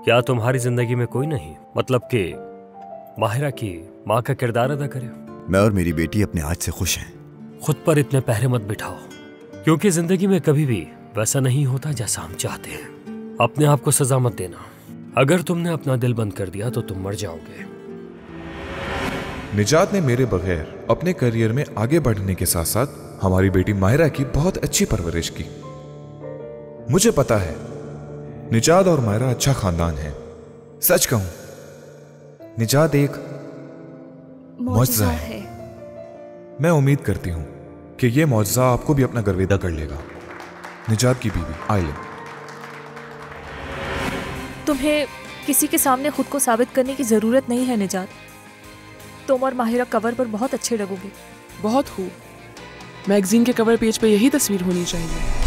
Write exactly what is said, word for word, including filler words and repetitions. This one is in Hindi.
क्या तुम्हारी जिंदगी में कोई नहीं, मतलब कि माहिरा की माँ का किरदार अदा करे? मैं और मेरी बेटी अपने आज से खुश हैं। खुद पर इतने पहरे मत बिठाओ, क्योंकि जिंदगी में कभी भी वैसा नहीं होता जैसा हम चाहते हैं। अपने आप को सजा मत देना। अगर तुमने अपना दिल बंद कर दिया तो तुम मर जाओगे। निजात ने मेरे बगैर अपने करियर में आगे बढ़ने के साथ साथ हमारी बेटी माहिरा की बहुत अच्छी परवरिश की। मुझे पता है निजात और माहिरा अच्छा खानदान है। सच कहूं, निजात एक मौजज़ा है। मैं उम्मीद करती हूं कि यह मौजज़ा आपको भी अपना गर्विदा कर लेगा। निजात की बीवी आइलिन। तुम्हें किसी के सामने खुद को साबित करने की जरूरत नहीं है निजात। तुम और माहिरा कवर पर बहुत अच्छे लगोगे। बहुत खूब। मैगजीन के कवर पेज पे यही तस्वीर होनी चाहिए।